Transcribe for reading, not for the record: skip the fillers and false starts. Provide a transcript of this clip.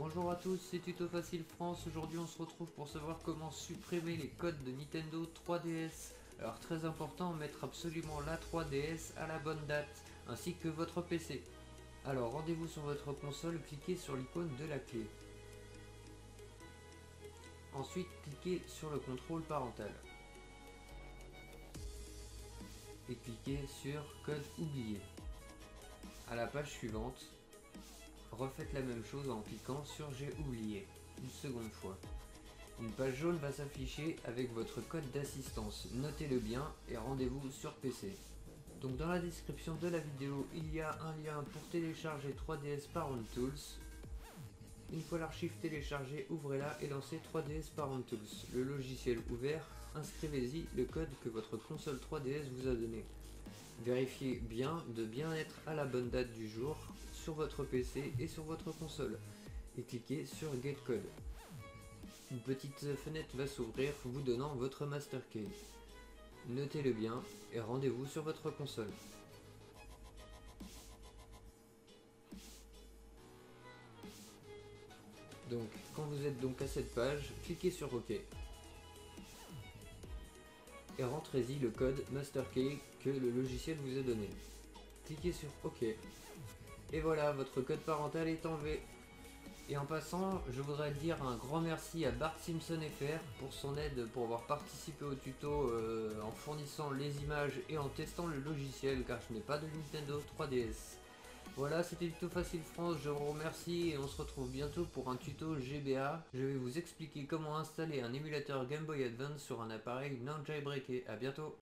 Bonjour à tous, c'est Tuto Facile France. Aujourd'hui on se retrouve pour savoir comment supprimer les codes de Nintendo 3DS. Alors très important, mettre absolument la 3DS à la bonne date, ainsi que votre PC. Alors rendez-vous sur votre console, cliquez sur l'icône de la clé. Ensuite cliquez sur le contrôle parental. Et cliquez sur code oublié. À la page suivante, refaites la même chose en cliquant sur j'ai oublié une seconde fois. Une page jaune va s'afficher avec votre code d'assistance. Notez-le bien et rendez-vous sur PC. Donc dans la description de la vidéo, il y a un lien pour télécharger 3DS Parent Tools. Une fois l'archive téléchargée, ouvrez-la et lancez 3DS Parent Tools. Le logiciel ouvert, inscrivez-y le code que votre console 3DS vous a donné. Vérifiez bien de bien être à la bonne date du jour sur votre PC et sur votre console et cliquez sur Get Code. Une petite fenêtre va s'ouvrir vous donnant votre master key. Notez-le bien et rendez-vous sur votre console. Donc quand vous êtes donc à cette page, cliquez sur OK. Et rentrez-y le code master key que le logiciel vous a donné. Cliquez sur OK. Et voilà, votre code parental est enlevé. Et en passant, je voudrais dire un grand merci à Bart Simpson FR pour son aide pour avoir participé au tuto en fournissant les images et en testant le logiciel car je n'ai pas de Nintendo 3DS. Voilà, c'était Tuto Facile France, je vous remercie et on se retrouve bientôt pour un tuto GBA. Je vais vous expliquer comment installer un émulateur Game Boy Advance sur un appareil non jailbreaké. A bientôt.